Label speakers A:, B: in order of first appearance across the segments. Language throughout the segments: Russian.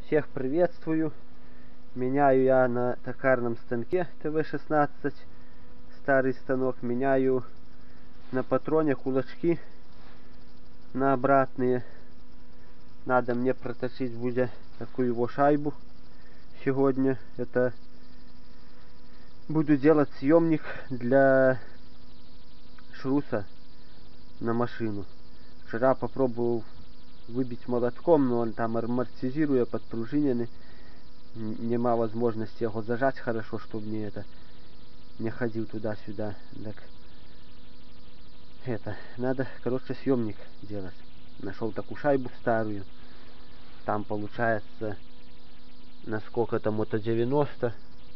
A: Всех приветствую. Меняю я на токарном станке ТВ-16. Старый станок. Меняю на патроне кулачки на обратные. Надо мне проточить будет такую его шайбу сегодня. Это буду делать съемник для шруса на машину. Вчера попробовал выбить молотком, но он там амортизируя, подпружиненный. Нема возможности его зажать хорошо, чтобы мне это не ходил туда-сюда. Так это надо, короче, съемник делать. Нашел такую шайбу старую. Там получается насколько там это 90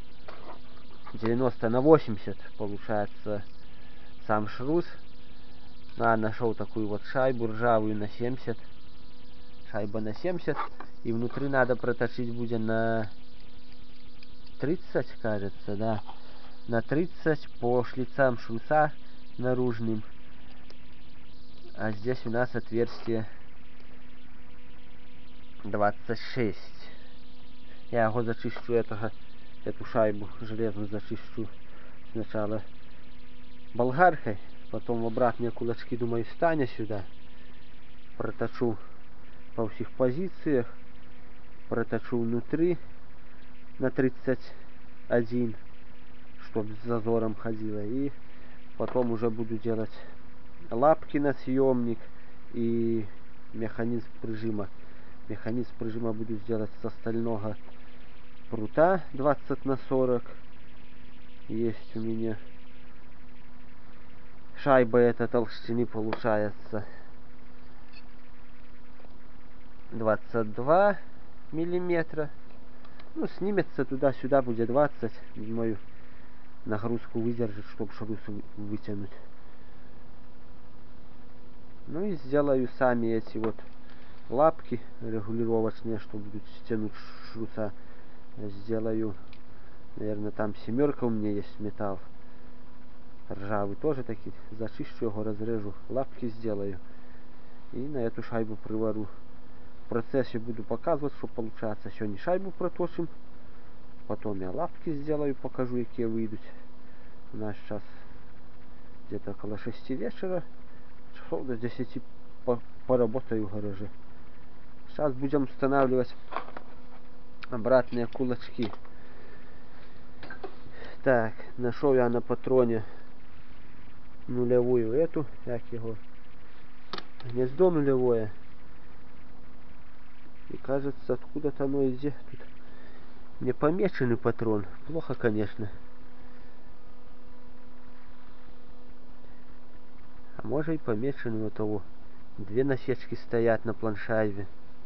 A: на 80 получается сам шрус. Нашел такую вот шайбу ржавую на 70. Шайба на 70. И внутри надо проточить будет на 30, кажется, да. На 30 по шлицам шруса наружным. А здесь у нас отверстие 26. Я его зачищу, эту шайбу железную зачищу сначала болгаркой, потом в обратные кулачки, думаю, встаня сюда, проточу по всех позициях, проточу внутри на 31, чтобы с зазором ходило, и потом уже буду делать лапки на съемник и механизм прижима. Механизм прижима буду сделать со стального прута 20 на 40. Есть у меня шайба эта толщины получается 22 миллиметра. Ну, снимется туда-сюда будет 20. Думаю, нагрузку выдержит, чтобы шрус вытянуть. Ну и сделаю сами эти вот лапки регулировочные, что будут стянуть шруса. Сделаю, наверное, там 7 у меня есть металл ржавый, тоже такие. Зачищу его, разрежу, лапки сделаю и на эту шайбу привару. В процессе буду показывать, что получается. Сегодня шайбу проточим, потом я лапки сделаю, покажу, какие выйдут. У нас сейчас где-то около 6 вечера, часов до 10 поработаю в гараже. Сейчас будем устанавливать обратные кулачки. Так, нашел я на патроне нулевую эту, как его, гнездо нулевое. И кажется, откуда-то оно и здесь тут не помеченный патрон. Плохо, конечно. А может и помеченный вот того. Две насечки стоят на планшайбе.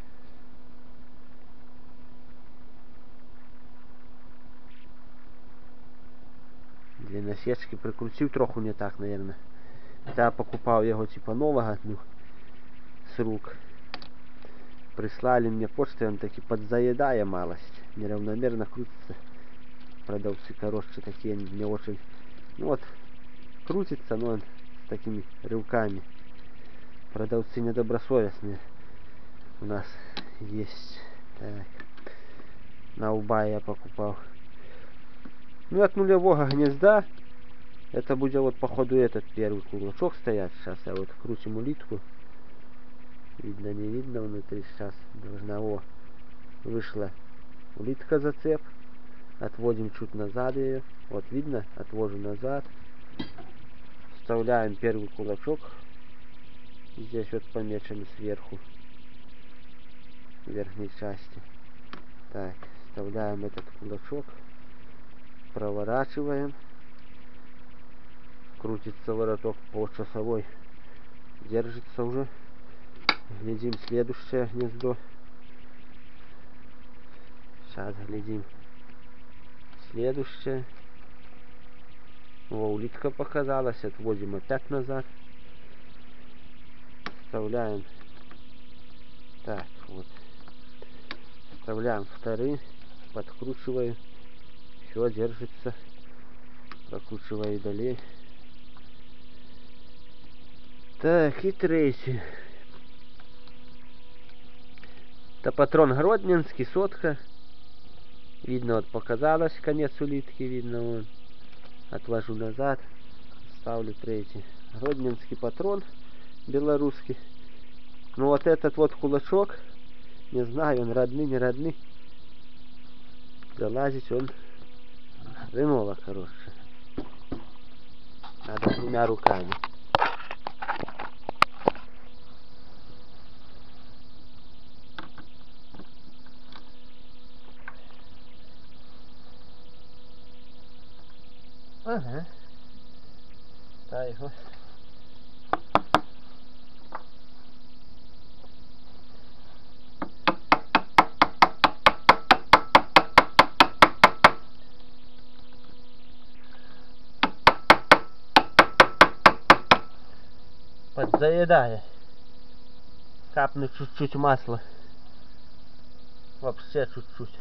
A: Две насечки прикрутил троху не так, наверное. Я покупал его типа нового, ну, с рук. Прислали мне почтой, он таки подзаедая малость. Неравномерно крутится. Продавцы, короче, такие не очень. Ну вот, крутится, но он с такими рывками. Продавцы недобросовестные у нас есть. Так. На Убай я покупал. Ну, от нулевого гнезда это будет вот походу этот первый кулачок стоять. Сейчас я вот крутим улитку. Видно, не видно внутри. Сейчас должна, вышла улитка, зацеп. Отводим чуть назад ее. Вот видно, отвожу назад. Вставляем первый кулачок. Здесь вот помечен сверху, в верхней части. Так, вставляем этот кулачок. Проворачиваем. Крутится вороток по часовой. Держится уже. Глядим следующее гнездо. Сейчас глядим следующее. Улитка показалась. Отводим опять назад. Вставляем. Так, вот. Вставляем вторые. Подкручиваю. Все, держится. Прокручиваю далее. Так, и третий. Это патрон Гродненский, сотка. Видно, вот показалось конец улитки, видно вон. Отложу назад, ставлю третий. Гродненский патрон белорусский. Ну вот этот вот кулачок, не знаю, он родный, не родный. Залазить он хреново, короче. Надо двумя руками. Ага. Та його. Подзаедая. Капну чуть-чуть масла. Вообще чуть-чуть.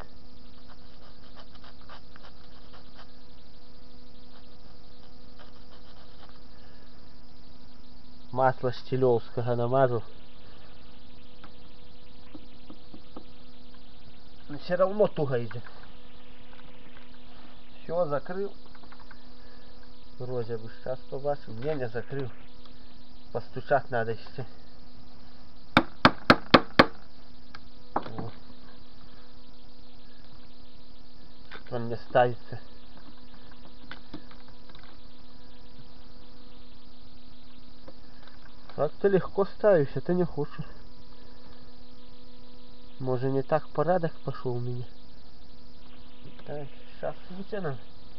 A: Масло штилевского намажу. Но все равно туго идет. Все, закрыл. Вроде бы сейчас побачим. Не закрыл. Постучать надо еще. Вот. Он не ставится. Как-то легко ставишь, это не хочу. Может, не так порядок пошел у меня. Так, сейчас вытянем.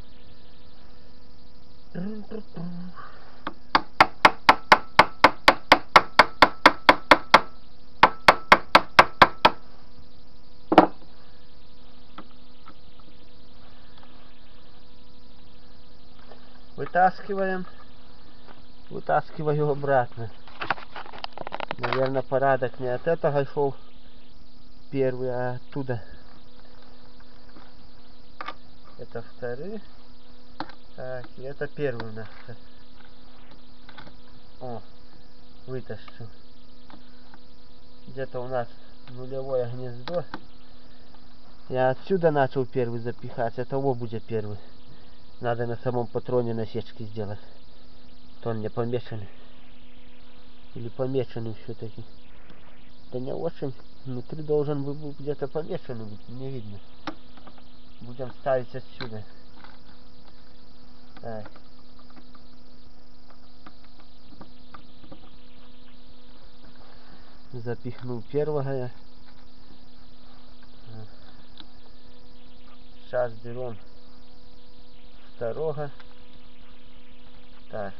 A: Вытаскиваем. Вытаскиваю обратно. Наверное, порядок не от этого шел первый, а оттуда. Это второй. Так, и это первый у нас. О, вытащу. Где-то у нас нулевое гнездо. Я отсюда начал первый запихать, это его будет первый. Надо на самом патроне насечки сделать. То он не помеченный. Или помеченный все-таки. Да не очень. Внутри должен быть где-то помеченный быть, не видно. Будем ставить отсюда. Так. Запихнул первого я. Сейчас берем второго. Так.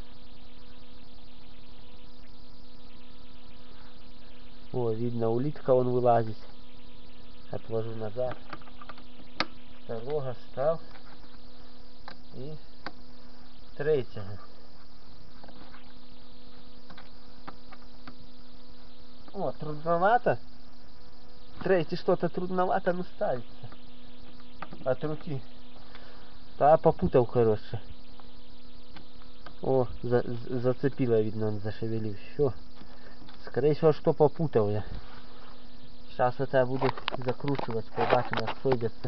A: О, видно, улитка он вылазит. Отложу назад. Второго стал. И третьего. О, трудновато. Третий что-то трудновато, но ставится. От руки. Да, попутал, короче. О, зацепило, видно, он зашевелил. Все. Скорее всего, что попутал я. Сейчас это я буду закручивать, побачим, как сойдется.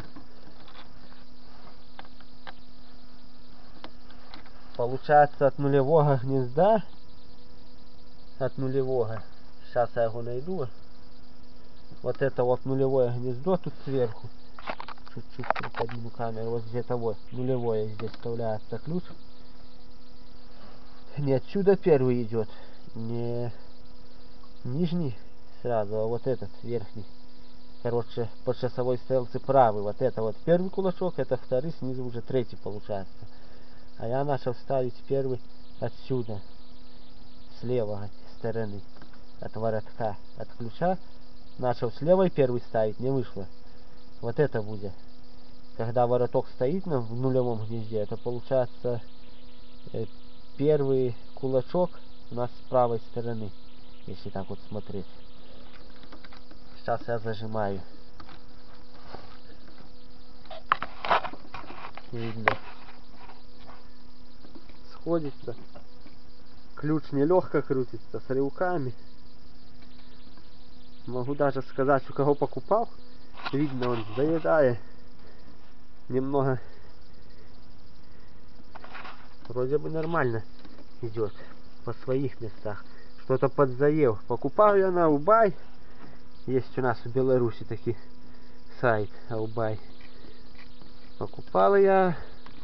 A: Получается от нулевого гнезда. От нулевого. Сейчас я его найду. Вот это вот нулевое гнездо тут сверху. Чуть-чуть подниму камеру. Вот где-то вот нулевое здесь вставляется ключ. Не отсюда первый идет. Не нижний сразу, а вот этот верхний. Короче, по часовой стрелке правый. Вот это вот первый кулачок, это второй, снизу уже третий получается. А я начал ставить первый отсюда, с левой стороны, от воротка, от ключа. Начал с левой первый ставить, не вышло. Вот это будет. Когда вороток стоит в нулевом гнезде, это получается первый кулачок у нас с правой стороны. Если так вот смотреть. Сейчас я зажимаю. Видно. Сходится. Ключ нелегко крутится с рывками. Могу даже сказать, у кого покупал. Видно, он заедает. Немного. Вроде бы нормально идет по своих местах. Что-то подзаел. Покупал я на Аубай. Есть у нас в Беларуси такой сайт Аубай. Покупал я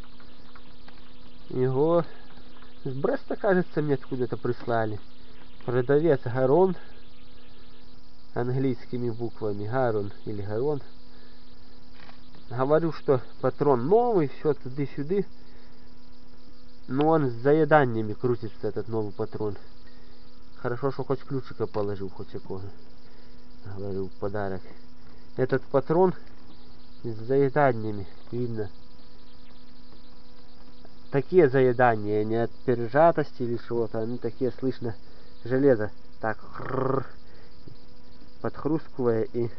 A: его с Бреста, кажется, мне откуда-то прислали. Продавец Гарон. Английскими буквами. Гарон или Гарон. Говорю, что патрон новый, все туды-сюды. Но он с заеданиями крутится, этот новый патрон. Хорошо, что хоть ключика положил, хоть какого. Говорю, в подарок. Этот патрон с заеданиями, видно. Такие заедания, не от пережатости или чего-то, они такие, слышно, железо так подхрускивая и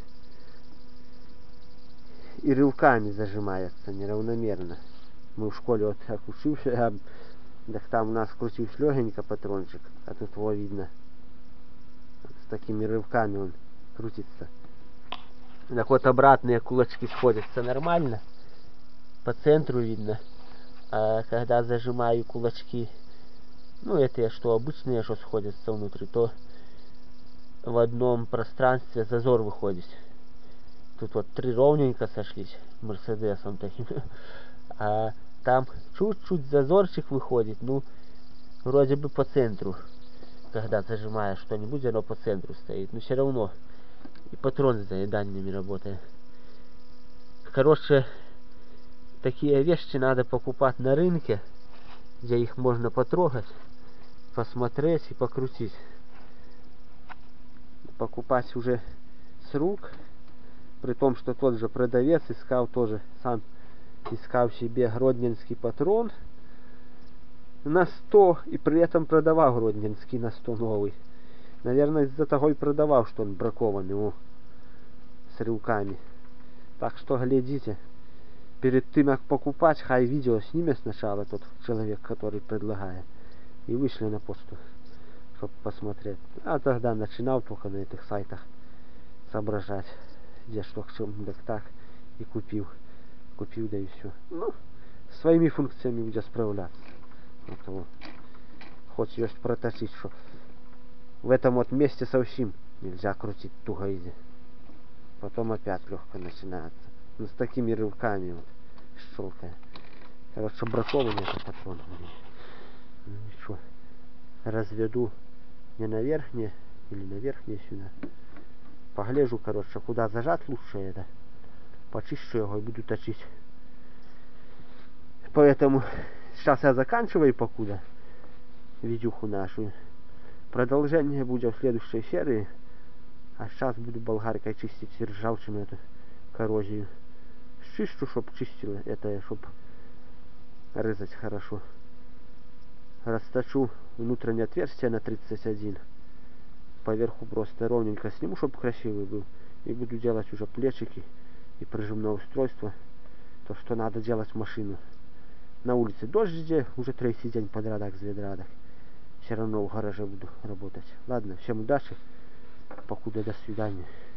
A: рывками зажимается неравномерно. Мы в школе вот так учился, так там у нас крутился легенько патрончик, а тут его видно. Вот с такими рывками он крутится. Так вот обратные кулачки сходятся нормально. По центру видно. А когда зажимаю кулачки, ну это что обычные, что сходятся внутрь, то в одном пространстве зазор выходит. Тут вот 3 ровненько сошлись Мерседесом таким. А там чуть-чуть зазорчик выходит, ну вроде бы по центру. Когда зажимаешь что-нибудь, оно по центру стоит. Но все равно и патрон с заеданиями работает. Короче, такие вещи надо покупать на рынке, где их можно потрогать, посмотреть и покрутить. Покупать уже с рук, при том, что тот же продавец искал тоже, сам искал себе гродненский патрон на 100 и при этом продавал гродненский на 100 новый. Наверное, из-за того и продавал, что он бракованный, с рюками. Так что глядите. Перед тем, как покупать, хай видео снимет сначала тот человек, который предлагает. И вышли на почту, чтобы посмотреть. А тогда начинал только на этих сайтах соображать, где что к чему, так и купил. Купил, да и все. Ну, своими функциями будет справляться. Вот, хоть есть проточить, что в этом вот месте совсем нельзя крутить туго иди. Потом опять легко начинается. Ну, с такими рывками вот щелкая. Короче, бракованный этот патрон. Ну ничего. Разведу не на верхнее или на верхнее сюда. Погляжу, короче, куда зажать лучше это. Почищу его и буду точить. Поэтому сейчас я заканчиваю покуда видюху нашу. Продолжение будет в следующей серии. А сейчас буду болгаркой чистить ржавчину эту коррозию. Чищу, чтоб чистила это, чтоб рызать хорошо. Расточу внутреннее отверстие на 31. Поверху просто ровненько сниму, чтобы красивый был. И буду делать уже плечики и прижимное устройство. То, что надо делать в машину. На улице дождь идет, уже 3-й день подряд с ведрадок. Все равно в гараже буду работать. Ладно, всем удачи. Покуда, до свидания.